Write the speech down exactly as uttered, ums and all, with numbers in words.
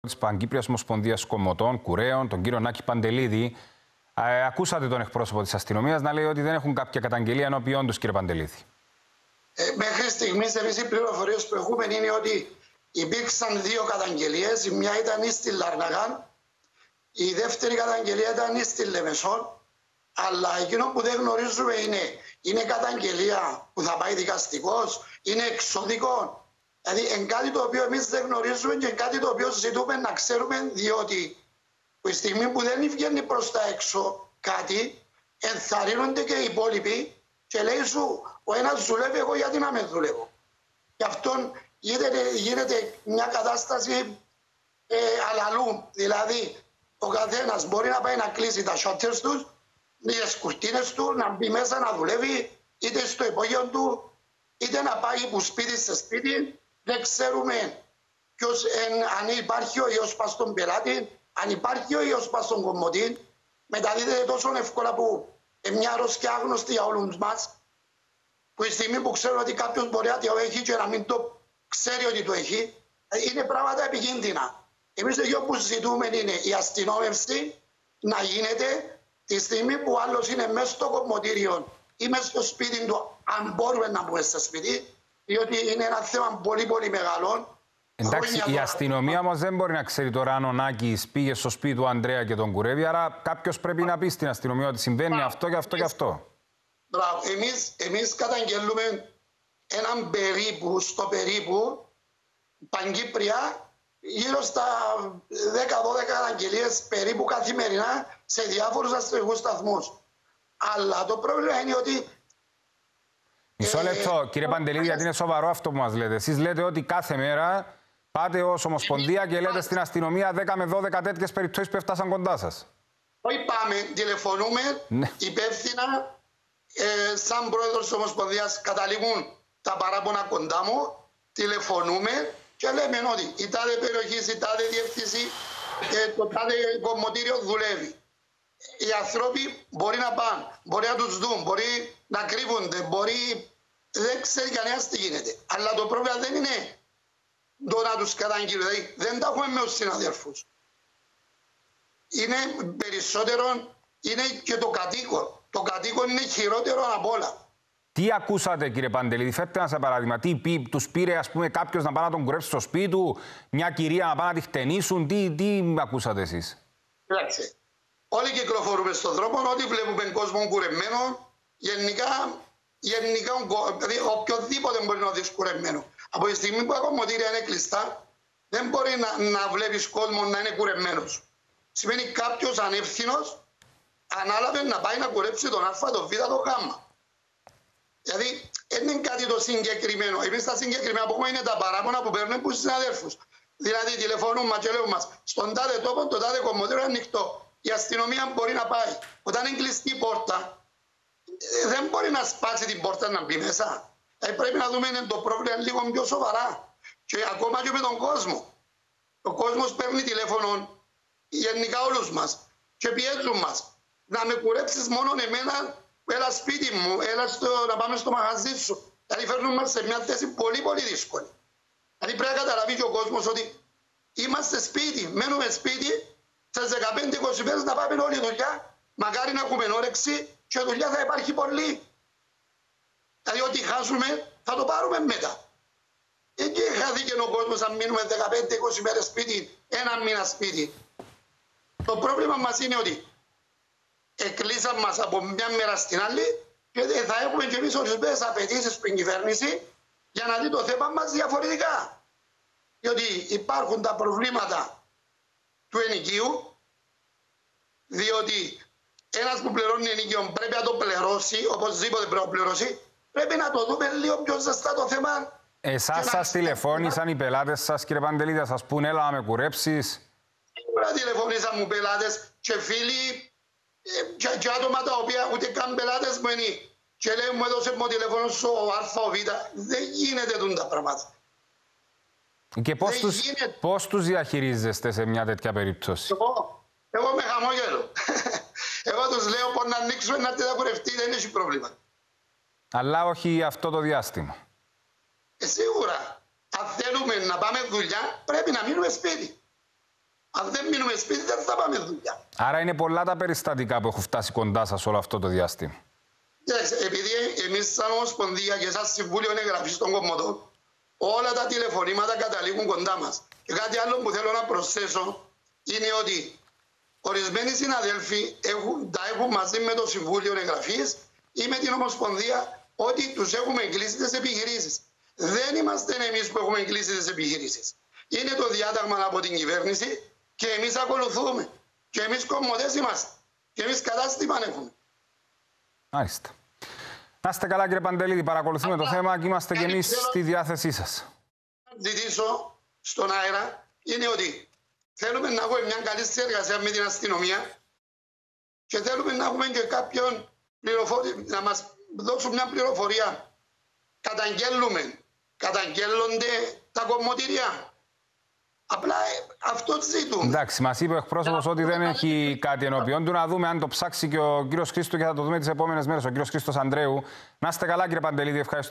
Της Παγκύπριας Ομοσπονδίας Κομμωτών, Κουρέων, τον κύριο Νάκη Παντελίδη. Ε, ακούσατε τον εκπρόσωπο της αστυνομίας να λέει ότι δεν έχουν κάποια καταγγελία ενώπιον τους, κύριε Παντελίδη. Ε, μέχρι στιγμής, εμείς οι πληροφορίες που έχουμε είναι ότι υπήρξαν δύο καταγγελίες. Η μια ήταν στη Λαρναγάν, η δεύτερη καταγγελία ήταν στη Λεμεσόν. Αλλά εκείνο που δεν γνωρίζουμε είναι, είναι καταγγελία που θα πάει δικαστικός, είναι εξωδικό. Δηλαδή, είναι κάτι το οποίο εμείς δεν γνωρίζουμε και κάτι το οποίο ζητούμε να ξέρουμε, διότι τη στιγμή που δεν βγαίνει προς τα έξω κάτι, ενθαρρύνονται και οι υπόλοιποι και λέει σου, ο ένας δουλεύει, εγώ γιατί να με δουλεύω. Γι' αυτό γίνεται, γίνεται μια κατάσταση ε, αλλαλού. Δηλαδή, ο καθένας μπορεί να πάει να κλείσει τα σότες τους, τις κουρτίνες του, να μπει μέσα να δουλεύει, είτε στο υπόγειο του, είτε να πάει από σπίτι σε σπίτι. Δεν ξέρουμε ποιος, εν, αν υπάρχει ο ιός πας στον πελάτη, αν υπάρχει ο ιός πας στον κομμωτή. Μεταδίδεται τόσο εύκολα που είναι μια αρρώστια άγνωστη για όλους μας, που η στιγμή που ξέρουν ότι κάποιος μπορεί να το έχει και να μην το ξέρει ότι το έχει, είναι πράγματα επικίνδυνα. Εμείς το που ζητούμε είναι η αστυνόμευση να γίνεται τη στιγμή που άλλος είναι μέσα στο κομμωτήριο ή μέσα στο σπίτι του, αν μπορούμε να μπούμε στο σπίτι, διότι είναι ένα θέμα πολύ πολύ μεγάλο. Εντάξει, η αστυνομία όμως δεν μπορεί να ξέρει τώρα αν ο Νάκης πήγε στο σπίτι του Ανδρέα και τον κουρεύει, άρα κάποιος πρέπει να πει στην αστυνομία ότι συμβαίνει Μπράβο. αυτό και αυτό και αυτό. Μπράβο. Εμείς, εμείς καταγγελούμε έναν περίπου, στο περίπου, Παγκύπρια, γύρω στα δέκα δώδεκα καταγγελίες περίπου καθημερινά σε διάφορους αστυνομικούς σταθμούς. Αλλά το πρόβλημα είναι ότι Μισό λεπτό, κύριε Παντελίδη, γιατί είναι σοβαρό αυτό που μας λέτε. Εσείς λέτε ότι κάθε μέρα πάτε ως Ομοσπονδία και λέτε στην αστυνομία δέκα με δώδεκα τέτοιες περιπτώσεις που έφτασαν κοντά σας. Όχι πάμε, τηλεφωνούμε, ναι. υπεύθυνα, ε, σαν πρόεδρος της Ομοσπονδίας καταλήγουν τα παράπονα κοντά μου, τηλεφωνούμε και λέμε ότι η τάδε περιοχή, η τάδε διεύθυνση, ε, το τάδε κομμωτήριο δουλεύει. Οι άνθρωποι μπορεί να πάνε, μπορεί να τους δουν, μπορεί να κρύβονται, μπορεί... Δεν ξέρει κανένας τι γίνεται. Αλλά το πρόβλημα δεν είναι το να τους καταγγείλουν. Δηλαδή δεν τα έχουμε με τους συναδέλφους. Είναι περισσότερο, είναι και το κατοίκον. Το κατοίκον είναι χειρότερο από όλα. Τι ακούσατε, κύριε Παντελίδη, φέρτε ένα παράδειγμα. Τι πει, τους πήρε, ας πούμε, κάποιος να πάει να τον κουρέψει στο σπίτι του, μια κυρία να πάει να τη χτενίσουν, τι, τι ακούσατε εσείς? Κοιτάξτε. Όλοι κυκλοφορούμε στον δρόμο, ό,τι βλέπουμε κόσμο κουρεμένο, γενικά, γενικά δηλαδή, οποιοδήποτε μπορεί να δει κουρεμένο. Από τη στιγμή που τα κομμωτήρια είναι κλειστά, δεν μπορεί να, να βλέπεις κόσμο να είναι κουρεμένος. Σημαίνει κάποιος ανεύθυνος ανάλαβε να πάει να κουρέψει τον Α, τον Β, τον Γ. Δηλαδή, δεν είναι κάτι το συγκεκριμένο. Εμείς τα συγκεκριμένα που έχουμε είναι τα παράπονα που παίρνουν από τους συναδέλφους. Δηλαδή, τηλεφωνούν μας και λέουν μας, στον τάδε τόπο το τάδε κομμωτήριο είναι ανοιχτό. Η αστυνομία μπορεί να πάει. Όταν είναι κλειστή η πόρτα, δεν μπορεί να σπάσει την πόρτα να μπει μέσα. Ε, πρέπει να δούμε το πρόβλημα λίγο πιο σοβαρά. Και ακόμα και με τον κόσμο. Ο κόσμος παίρνει τηλέφωνο, γενικά όλους μας, και πιέζουν μας. Να με κουρέψεις μόνο εμένα, έλα σπίτι μου, έλα στο, να πάμε στο μαγαζί σου. Δηλαδή φέρνουν μας σε μια θέση πολύ πολύ δύσκολη. Δηλαδή πρέπει να καταλαβεί και ο κόσμος ότι είμαστε σπίτι, μένουμε σπίτι. Στις δεκαπέντε είκοσι μέρες να πάμε όλη η δουλειά, μακάρι να έχουμε όρεξη και η δουλειά θα υπάρχει πολύ. Δηλαδή ό,τι χάσουμε θα το πάρουμε μετά. Εκεί χάθηκε ο κόσμος αν μείνουμε δεκαπέντε είκοσι μέρες σπίτι, ένα μήνα σπίτι. Το πρόβλημα μας είναι ότι εκλείσαν μας από μια μέρα στην άλλη και θα έχουμε και εμείς ορισμένες απαιτήσεις στην κυβέρνηση για να δει το θέμα μας διαφορετικά. Διότι υπάρχουν τα προβλήματα του ενοικίου, διότι ένας που πληρώνει ενοικίο πρέπει να το πληρώσει, οπωσδήποτε πρέπει να το πληρώσει, πρέπει να το δούμε λίγο πιο ζεστά το θέμα. Εσάς σας τηλεφώνησαν οι πελάτες σας, κύριε Παντελίδη, θα σας πούνε έλα να με κουρέψεις? Σίγουρα τηλεφώνησαν μου πελάτες και φίλοι και, και άτομα τα οποία ούτε καν πελάτες μου είναι και λέει μου έδωσε μου τηλεφώνο στο Α, Β. Δεν γίνεται τούν τα πράγματα. Και πώς τους, πώς τους διαχειρίζεστε σε μια τέτοια περίπτωση? Εγώ, εγώ με χαμόγελο. Εγώ τους λέω πως να ανοίξουμε να τη κουρευτεί, δεν έχει πρόβλημα. Αλλά όχι αυτό το διάστημα. Ε, σίγουρα. Αν θέλουμε να πάμε δουλειά, πρέπει να μείνουμε σπίτι. Αν δεν μείνουμε σπίτι, δεν θα πάμε δουλειά. Άρα είναι πολλά τα περιστατικά που έχουν φτάσει κοντά σας όλο αυτό το διάστημα. Κοιτάξτε, επειδή εμείς σαν Ομοσπονδία και σαν Συμβούλιο Εγγραφής των Κομμωτών, όλα τα τηλεφωνήματα καταλήγουν κοντά μας. Και κάτι άλλο που θέλω να προσθέσω είναι ότι ορισμένοι συναδέλφοι έχουν, τα έχουν μαζί με το Συμβούλιο Εγγραφής ή με την Ομοσπονδία ότι τους έχουμε κλείσει τις επιχειρήσεις. Δεν είμαστε εμείς που έχουμε κλείσει τις επιχειρήσεις. Είναι το διάταγμα από την κυβέρνηση και εμείς ακολουθούμε. Και εμείς κομμωτές είμαστε. Και εμείς κατάστημα έχουμε. Μάλιστα. Να είστε καλά, κύριε Παντελίδη. Παρακολουθούμε Απλά, το θέμα και είμαστε και εμείς θέλω... στη διάθεσή σας. Να ζητήσω στον αέρα είναι ότι θέλουμε να έχουμε μια καλή συνεργασία με την αστυνομία και θέλουμε να έχουμε και κάποιον πληροφορία, να μας δώσουν μια πληροφορία. Καταγγέλνουμε, καταγγέλλονται τα κομμωτήρια. Απλά αυτό ζητούμε. Εντάξει, μας είπε ο εκπρόσωπος ότι δεν έχει κάτι ενώπιον του. Να δούμε αν το ψάξει και ο κύριος Χρήστο και θα το δούμε τις επόμενες μέρες. Ο κύριος Χρήστος Ανδρέου. Να είστε καλά, κύριε Παντελίδη. Ευχαριστώ.